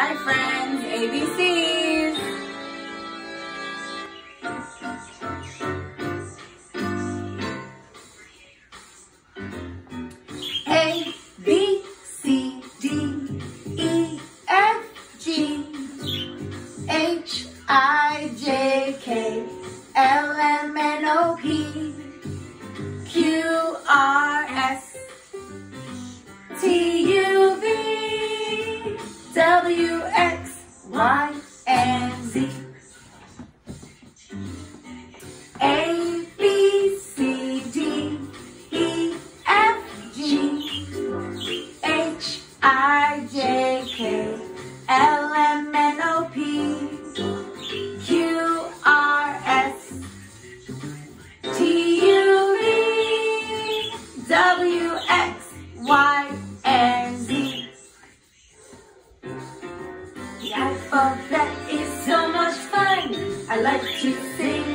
Hi friends, ABCs. A, B, C, D, E, F, G, H, I, J, K, L, M, N, O, P, Q, R, S, T, U, V, W, X, Y, and Z. A, B, C, D, E, F, G, H, I, J, K, L, M, N, O, P, Q, R, S, T, U, V, W, X, Y, and Z. The alphabet is so much fun. I like to sing